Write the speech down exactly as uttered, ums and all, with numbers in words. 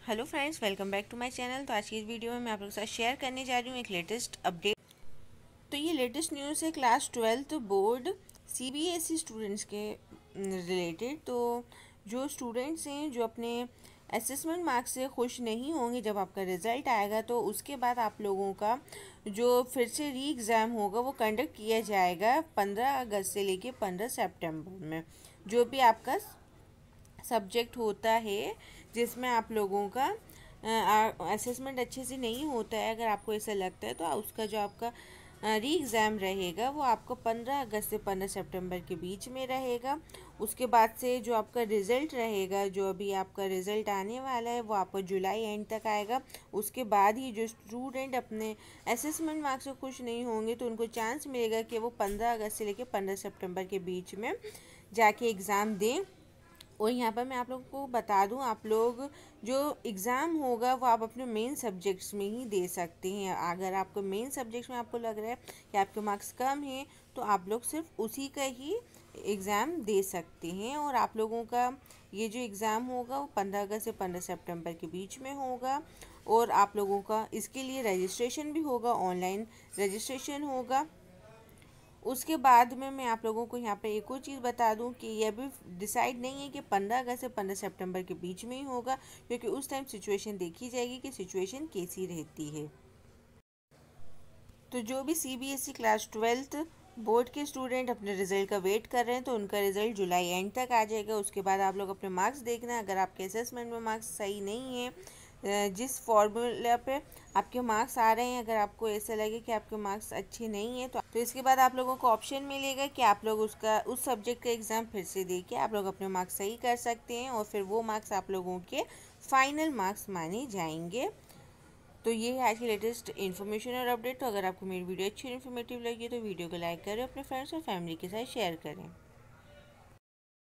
Hello friends, welcome back to my channel. तो आज की इस वीडियो में मैं आप लोगों के साथ शेयर करने जा रही हूँ एक लेटेस्ट अपडेट। तो ये लेटेस्ट न्यूज़ है class twelfth board CBSE students के रिलेटेड। तो जो स्टूडेंट्स हैं जो अपने असेसमेंट मार्क्स से खुश नहीं होंगे जब आपका रिज़ल्ट आएगा, तो उसके बाद आप लोगों का जो फिर से री एग्ज़ाम होगा वो कंडक्ट किया जाएगा पंद्रह अगस्त से लेके पंद्रह सितंबर में। जो भी आपका सब्जेक्ट होता है जिसमें आप लोगों का असेसमेंट अच्छे से नहीं होता है, अगर आपको ऐसा लगता है, तो उसका जो आपका री एग्ज़ाम रहेगा वो आपको पंद्रह अगस्त से पंद्रह सितंबर के बीच में रहेगा। उसके बाद से जो आपका रिज़ल्ट रहेगा, जो अभी आपका रिज़ल्ट आने वाला है, वो आपको जुलाई एंड तक आएगा। उसके बाद ही जो स्टूडेंट अपने असेसमेंट मार्क्स से खुश नहीं होंगे तो उनको चांस मिलेगा कि वो पंद्रह अगस्त से लेकर पंद्रह सितंबर के बीच में जाके एग्ज़ाम दें। और यहाँ पर मैं आप लोगों को बता दूँ, आप लोग जो एग्ज़ाम होगा वो आप अपने मेन सब्जेक्ट्स में ही दे सकते हैं। अगर आपको मेन सब्जेक्ट्स में आपको लग रहा है कि आपके मार्क्स कम हैं, तो आप लोग सिर्फ उसी का ही एग्ज़ाम दे सकते हैं। और आप लोगों का ये जो एग्ज़ाम होगा वो पंद्रह अगस्त से पंद्रह सितंबर के बीच में होगा। और आप लोगों का इसके लिए रजिस्ट्रेशन भी होगा, ऑनलाइन रजिस्ट्रेशन होगा। उसके बाद में मैं आप लोगों को यहाँ पे एक और चीज़ बता दूँ कि यह भी डिसाइड नहीं है कि पंद्रह अगस्त से पंद्रह सितंबर के बीच में ही होगा, क्योंकि उस टाइम सिचुएशन देखी जाएगी कि सिचुएशन कैसी रहती है। तो जो भी सीबीएसई क्लास ट्वेल्थ बोर्ड के स्टूडेंट अपने रिज़ल्ट का वेट कर रहे हैं, तो उनका रिज़ल्ट जुलाई एंड तक आ जाएगा। उसके बाद आप लोग अपने मार्क्स देखना। अगर आपके असेसमेंट में मार्क्स सही नहीं है, जिस फॉर्मूला पे आपके मार्क्स आ रहे हैं, अगर आपको ऐसा लगे कि आपके मार्क्स अच्छे नहीं हैं, तो तो इसके बाद आप लोगों को ऑप्शन मिलेगा कि आप लोग उसका उस सब्जेक्ट का एग्ज़ाम फिर से दे के आप लोग अपने मार्क्स सही कर सकते हैं, और फिर वो मार्क्स आप लोगों के फाइनल मार्क्स माने जाएंगे। तो ये है आज की लेटेस्ट इन्फॉर्मेशन और अपडेट। तो अगर आपको मेरी वीडियो अच्छी इन्फॉर्मेटिव लगी तो वीडियो को लाइक करें, अपने फ्रेंड्स और फैमिली के साथ शेयर करें।